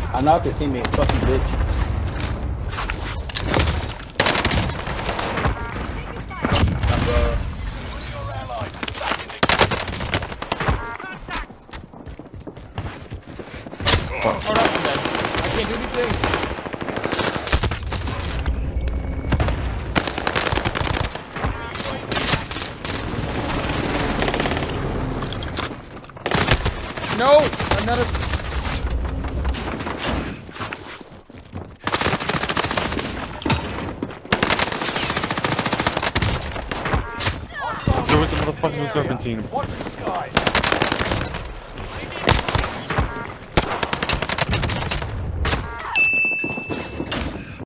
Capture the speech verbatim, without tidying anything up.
I knocked his teammate, fucking bitch. Hold up, man. I can't do anything. No! Another... There was a motherfucking serpentine. Watch the sky.